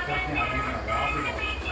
करते हैं, आगे में आ जाओ, आप ही जाओ।